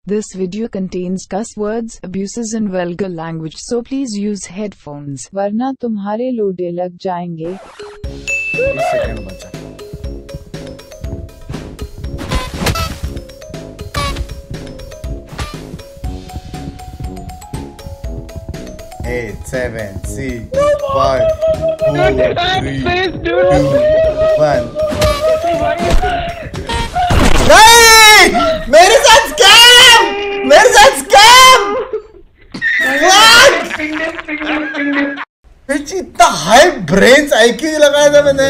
This video contains cuss words, abuses and vulgar language, so please use headphones, वरना तुम्हारे लोडे लग जाएंगे। Second बचा। 8, 7, 6, 5, 4, 3, 2, 1। नहीं! मेरे साथ स्कैम! मेरे साथ स्कैम! इतना हाई ब्रेन्स आईक्यू लगाया था मैंने।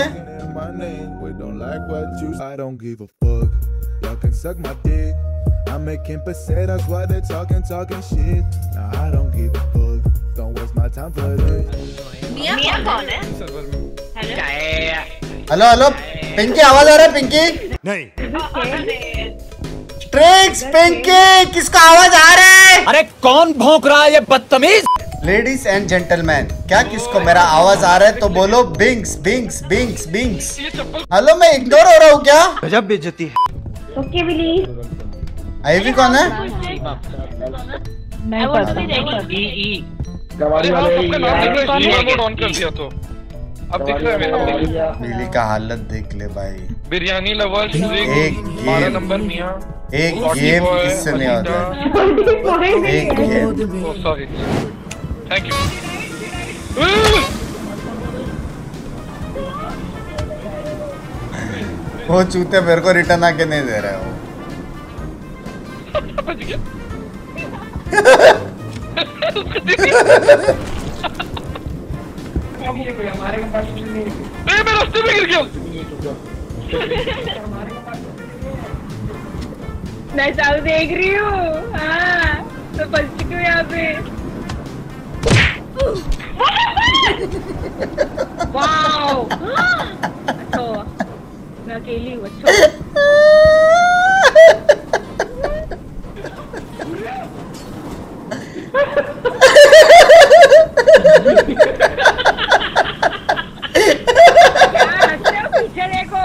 I don't give a fuck. Y'all can suck my dick. I'm making pesetas while they're talking shit. Nah, I don't give a fuck. Don't waste my time for this. मियां कौन है? Hello hello Pinky, आवाज आ रहा है पिंकी? नहीं। Tricks Pinky, किसका आवाज आ रहा है? अरे कौन भौंक रहा है ये बदतमीज? लेडीज एंड जेंटलमैन, क्या किसको मेरा आवाज आ रहा है तो बोलो बिंग्स बिंग्स बिंग्स बिंग्स। हेलो, मैं इग्नोर हो रहा हूँ क्या? गजब बेइज्जती है। ओके बिली। आईवी कौन है? नहीं पता। गवारी वाले ऑन कर दिया तो अब दिख रहा है मेरा। बिली का हालत देख ले भाई। बिरयानी लवर्स एक 12 नंबर मियां, एक गेम इससे नहीं होता है। एक game. Oh sorry, thank you. वो चूते मेरे को रिटर्न आके नहीं दे रहे हो। मैं रास्ते में गिर गया। मैं सब देख रही हूँ। हाँ, तो फंस चुकी हूँ यहाँ पे। वाओ, अच्छा, मैं अकेली हूँ। अच्छा पीछे देखो।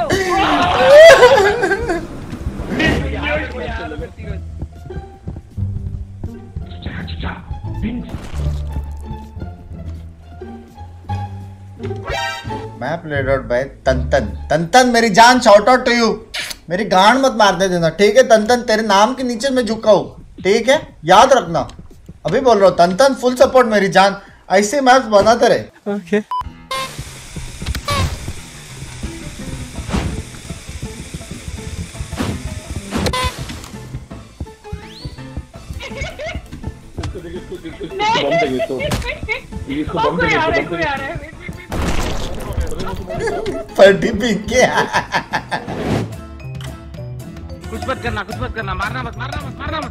मैं प्लेड आउट बाय तंतन। तंतन मेरी जान, शाउट आउट टू यू। मेरी गांड मत मारने देना, ठीक है तंतन? तेरे नाम के नीचे मैं झुका हूँ, ठीक है? याद रखना, अभी बोल रहा हूँ तंतन। फुल सपोर्ट मेरी जान, ऐसे मैप्स बनाते रहे। ओके। पटी पिंकी। कुछ मत करना, मारना मत।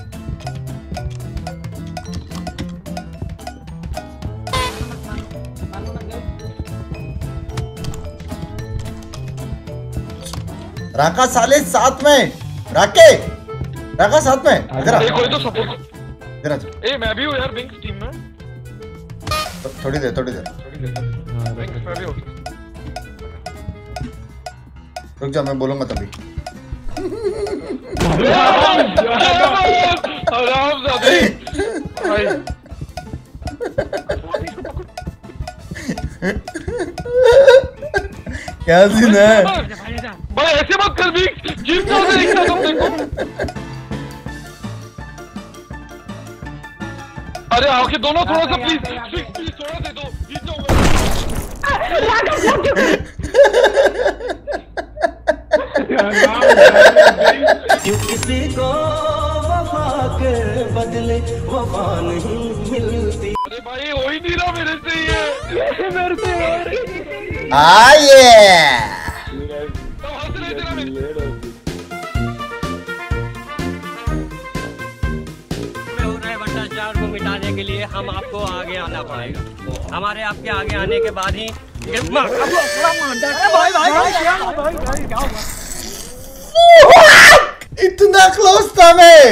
राका साले साथ में, राका साथ में। इधर आ, कोई तो सपोर्ट। इधर आ। ए मैं भी हूँ यार बिंग्स टीम में। थोड़ी देर बिंग्स मैं भी हूँ। रुक जा, मैं बोलूंगा तभी। हरामजादे भाई। क्या सीन है भाई? ऐसे मत कर भी, जीप का उसे दिखता तुम देखो। अरे आके दोनों थोड़ा सा प्लीज थोड़ा दे दो, जीत जाऊंगा। किसी को वफा के बदले वफा नहीं मिलती। अरे भाई हो ही नहीं रहा मेरे से ये। मेरे से आये भ्रष्टाचार को मिटाने के लिए हम आपको आगे आना पड़ेगा। हमारे आपके आगे आने के बाद ही इतना क्लोज था मैं।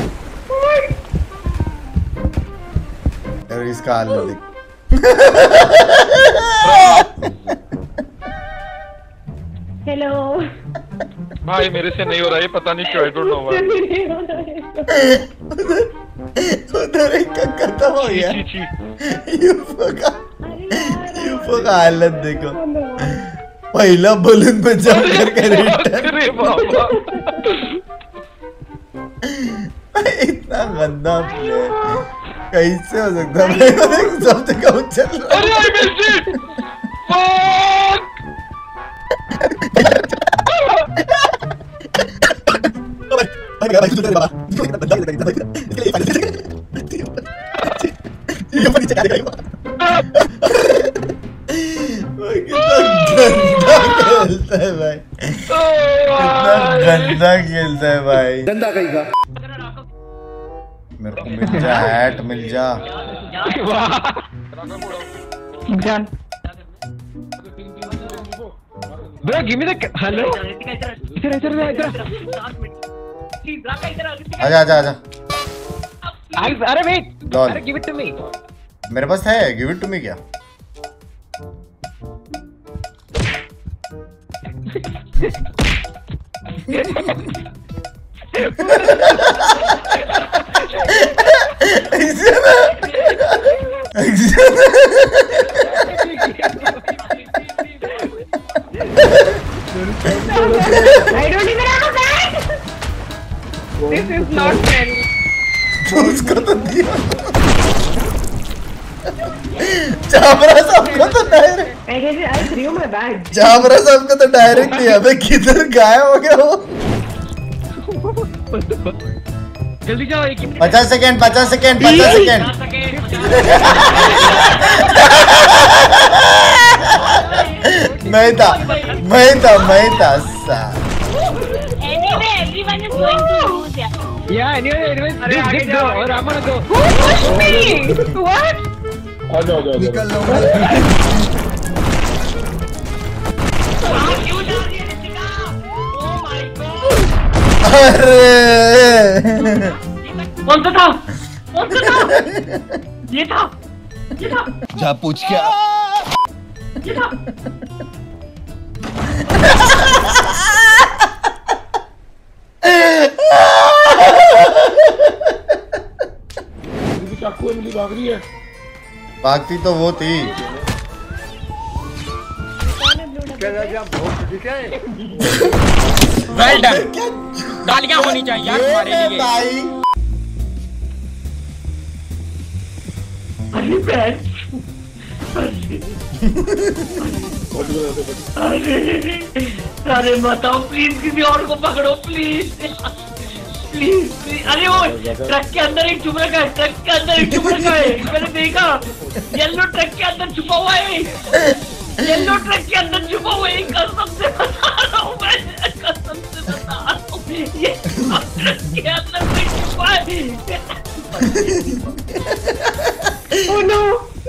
यार इसका हाल देख। हेलो। भाई मेरे से नहीं हो रहा है, पता नहीं क्यों, I don't know why। उधर एक का खत्म हो गया। छी। यूफो का हालत देखो, पहला बलून पे जंप करके रिटर्न। अरे बाबा इतना गंदा प्लेयर कैसे हो सकता है? सब जगह उछल रहा है। अरे I missed it! Fuck! खेलता है भाई, कितना गंदा खेलता है भाई। गंदा कहेगा। मेरे को मिल जा, हैट मिल जा। जान Bro, give me the hello. इधर आजा आजा आजा। अरे वेट, Lol. अरे give it to me. मेरे पास है, गिव इट टू मी क्या? I don't even have a bag. This is not fair. उसको तो दिया, चाबरा सबको तो direct, I threw my bag. चाबरा सबको तो डायरेक्ट दिया। अबे किधर गायब हो गया वो? जल्दी जाओ, 50 सेकेंड 50 सेकेंड 50 सेकेंड। मैं था Anyway, everyone is going to lose. Yeah, anyway, this go और Raman go. Who pushed me? What? निकल लो। अरे कौन सा था? ये था। जा पूछ क्या? ये था। चाकू मिली भाग रही है। भागती तो वो थी। Well done. गालियां होनी चाहिए यार तुम्हारे लिए। भाई अरे बताओ प्लीज, किसी और को पकड़ो प्लीज प्लीज। अरे वो ट्रक के अंदर एक छुप रखा है, ट्रक के अंदर एक छुप रखा है, मैंने देखा। येलो ट्रक के अंदर छुपा हुआ है, येलो ट्रक के अंदर छुपा हुआ है। कसम से बता रहा हूँ मैं, कसम से बता रहा हूँ, ये ट्रक के अंदर में छुपा है। Oh no!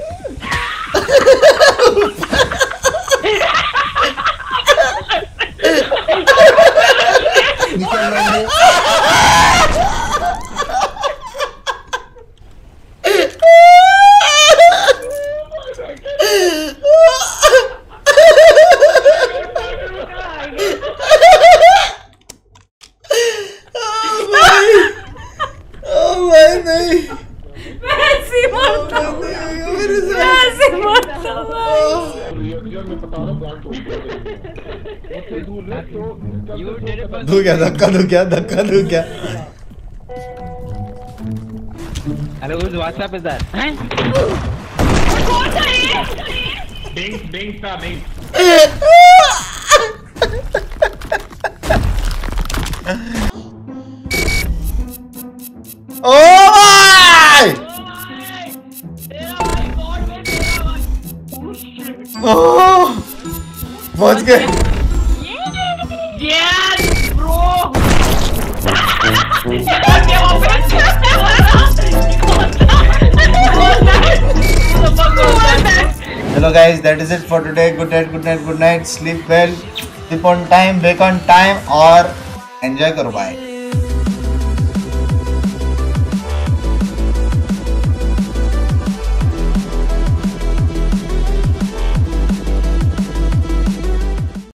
धक्का दो क्या? Hello, whose WhatsApp is that? Bing था Bing. ओ भाई! ओह! पहुंच गए। Yes, bro. Hello guys, that is it for today. Good night. Sleep well, sleep on time, wake on time और enjoy करो, bye.